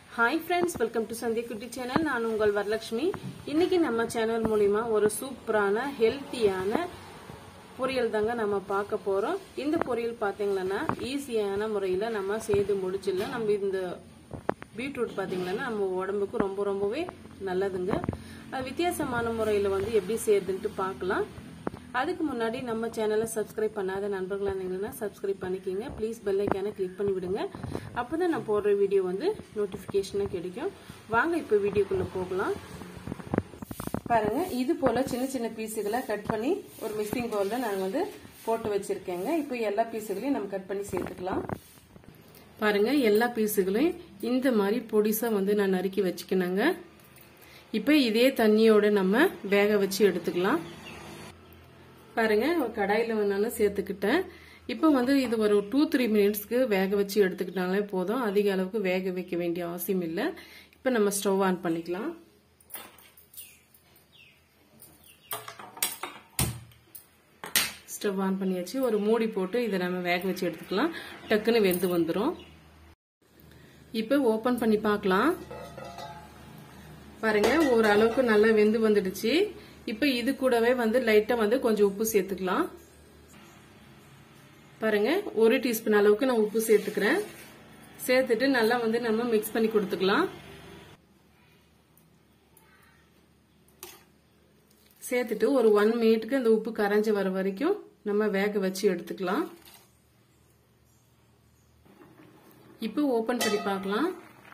Hi friends, welcome to Sandhya Kutti channel. நான் உங்கள் வரலட்சுமி. இன்னைக்கு நம்ம சேனல் மூலமா ஒரு சூப்பரான ஹெல்த்தியான பொரியல் தாங்க நம்ம பார்க்க போறோம். இந்த பொரியல் பாத்தீங்கன்னா ஈஸியான முறையில நம்ம செய்து முடிச்சிடலாம். நம்ம இந்த பீட்ரூட் பாத்தீங்கன்னா நம்ம உடம்புக்கு ரொம்பவே நல்லதுங்க. அது வித்தியாசமான முறையில எப்படி செய்யறதுன்னு பார்க்கலாம். அதுக்கு முன்னாடி நம்ம சேனலை சப்ஸ்கிரைப் பண்ணாத நண்பர்களா இருந்தீங்கன்னா சப்ஸ்கிரைப் பண்ணிக்கிங்க. ப்ளீஸ் பெல் ஐகானை கிளிக் பண்ணி விடுங்க. அப்பதான் நான் போடுற வீடியோ நோட்டிபிகேஷனா கிடைக்கும். வாங்க இப்போ வீடியோக்குள்ள போகலாம். பாருங்க, இது போல சின்ன சின்ன பீஸுகளை கட் பண்ணி ஒரு மிக்சிங் பவுல்ல நான் போட்டு வச்சிருக்கேங்க. இப்போ எல்லா பீஸுகளையும் நம்ம கட் பண்ணி சேர்த்துக்கலாம். பாருங்க, எல்லா பீஸுகளையும் இந்த மாதிரி பொடிசா நான் நறுக்கி வச்சுக்கினேங்க. இப்போ இதே தண்ணியோட நம்ம வேக வச்சு எடுத்துக்கலாம். பாருங்க, கடாயில நான் சேர்த்துக்கிட்டேன். இப்போ இது ஒரு 2-3 மினிட்ஸ்க்கு வேக வச்சு எடுத்துக்கிட்டாலே போதும். அதிக அளவுக்கு வேக வைக்க வேண்டிய அவசியம் இல்லை. இப்போ நம்ம ஸ்டவ் ஆன் பண்ணிக்கலாம். ஸ்டவ் ஆன் பண்ணியாச்சு. ஒரு மூடி போட்டு இதை நம்ம வேக வச்சு எடுத்துக்கலாம். டக்குன்னு வெந்து வந்துடும். இப்போ ஓபன் பண்ணி பார்க்கலாம். பாருங்க, ஓரளவுக்கு நல்லா வெந்து வந்துடுச்சு. இப்ப இது கூடவே லைட்டா கொஞ்சம் உப்பு சேர்த்துக்கலாம். பாருங்க, 1 டீஸ்பூன் அளவுக்கு நான் உப்பு சேர்த்துக்கிறேன். சேர்த்துட்டு நல்லா நம்ம மிக்ஸ் பண்ணி கொடுத்துக்கலாம். சேர்த்துட்டு ஒரு 1 மினிட்க்கு அந்த உப்பு கரைஞ்சு வர வரைக்கும் நம்ம வேக வச்சு எடுத்துக்கலாம். இப்போ ஓபன் பண்ணி பார்க்கலாம்.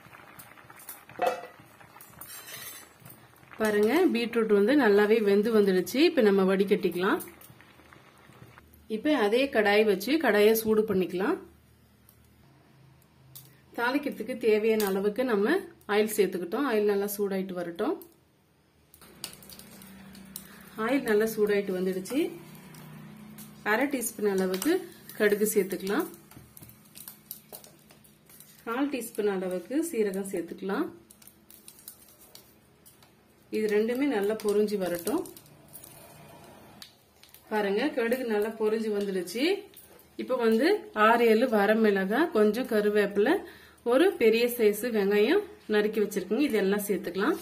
பாருங்க, பீட்ரூட் நல்லாவே வெந்து வந்துடுச்சு. இப்ப நம்ம வடிகட்டிக்கலாம். இப்ப அதே கடாய் வச்சு கடாயை சூடு பண்ணிக்கலாம். தாளிக்கிறதுக்கு தேவையான அளவுக்கு நம்ம ஆயில் சேர்த்துக்கிட்டோம். ஆயில் நல்லா சூடாயிட்டு வரட்டும். ஆயில் நல்லா சூடாயிட்டு வந்துடுச்சு. 1/2 டீஸ்பூன் அளவுக்கு கடுகு சேர்த்துக்கலாம். 1/4 டீஸ்பூன் அளவுக்கு சீரகம் சேர்த்துக்கலாம். இது ரெண்டுமே நல்லா பொரிஞ்சு வரட்டும். பாருங்க, கடுகு நல்லா பொரிஞ்சு வந்துடுச்சு. இப்ப 6-7 வரமிளகாய், கொஞ்சம் கருவேப்பிலை, ஒரு பெரிய சைஸ் வெங்காயம் நறுக்கி வச்சிருக்கீங்க. இதெல்லாம் சேர்த்துக்கலாம்.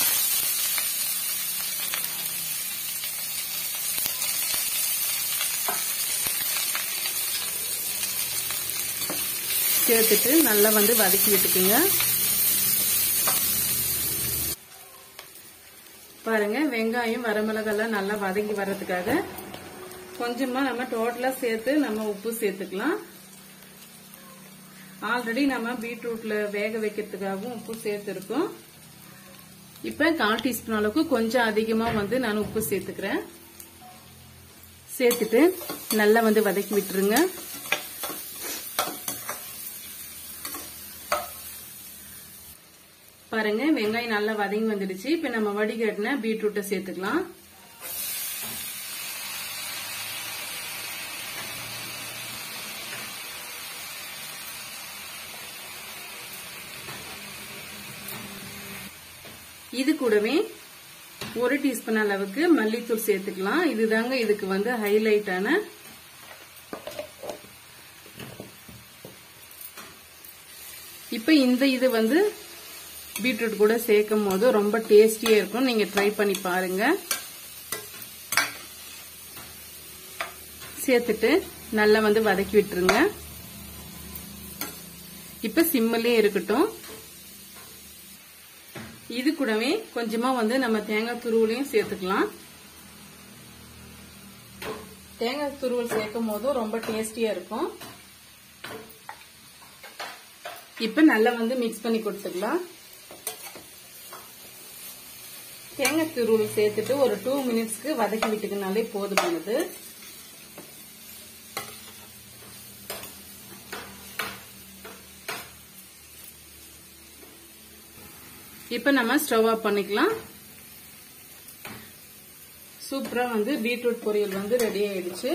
சேர்த்துட்டு நல்லா வதக்கி விட்டுக்குங்க. பாருங்க, வெங்காயம் வரமிளகாய் நல்லா வதங்கி வர்றதுக்காக கொஞ்சமா நம்ம டோட்டலா சேர்த்து நம்ம உப்பு சேர்த்துக்கலாம். ஆல்ரெடி நம்ம பீட்ரூட்ல வேக வைக்கிறதுக்காகவும் உப்பு சேர்த்திருக்கோம். இப்ப 1/4 டீஸ்பூன் அளவுக்கு கொஞ்சம் அதிகமா நான் உப்பு சேர்த்துக்கிறேன். சேர்த்துட்டு நல்லா வதக்கி விட்டுருங்க. பாருங்க, வெங்காயம் நல்லா வதங்கி வந்துடுச்சு. இப்ப நம்ம வடிகட்டின பீட்ரூட்டை சேர்த்துக்கலாம். இது கூடவே 1 டீஸ்பூன் அளவுக்கு மல்லித்தூள் சேர்த்துக்கலாம். இதுதாங்க இதுக்கு ஹைலைட்டான. இப்ப இது பீட்ரூட் கூட சேர்க்கும் போது ரொம்ப டேஸ்டியா இருக்கும். நீங்க ட்ரை பண்ணி பாருங்க. சேர்த்துட்டு நல்லா வதக்கி விட்டுருங்க. இப்ப சிம்மிலே இருக்கட்டும். இது கூடவே கொஞ்சமா நம்ம தேங்காய் துருவலையும் சேர்த்துக்கலாம். தேங்காய் துருவல் சேர்க்கும் போது ரொம்ப டேஸ்டியா இருக்கும். இப்ப நல்லா மிக்ஸ் பண்ணி கொடுத்துக்கலாம். தேங்காய் துருவல் சேர்த்துட்டு ஒரு 2 மினிட்ஸ்க்கு வதக்கி விட்டுக்கினாலே போதுமானது. இப்ப நம்ம ஸ்டவ் ஆஃப் பண்ணிக்கலாம். சூப்பரா பீட்ரூட் பொரியல் ரெடி ஆயிடுச்சு.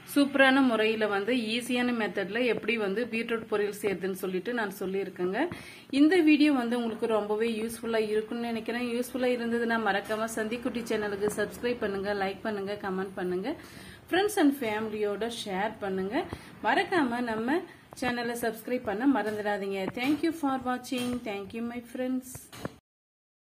சூப்பரான முறையில வந்து ஈஸியான மெத்தட்ல எப்படி வந்து பீட்ரூட் பொரியல் செய்யறதுன்னு சொல்லிட்டு நான் சொல்லியிருக்கேங்க. இந்த வீடியோ வந்து உங்களுக்கு ரொம்பவே யூஸ்ஃபுல்லா இருக்கும்னு நினைக்கிறேன். யூஸ்ஃபுல்லா இருந்ததுன்னா மறக்காம சந்திக்குட்டி சேனலுக்கு சப்ஸ்கிரைப் பண்ணுங்க, லைக் பண்ணுங்க, கமெண்ட் பண்ணுங்க, ஃப்ரெண்ட்ஸ் அண்ட் ஃபேமிலியோட ஷேர் பண்ணுங்க. மறக்காம நம்ம சேனலை சப்ஸ்கிரைப் பண்ண மறந்துடாதீங்க. தேங்க்யூ ஃபார் வாட்சிங். Thank you my friends.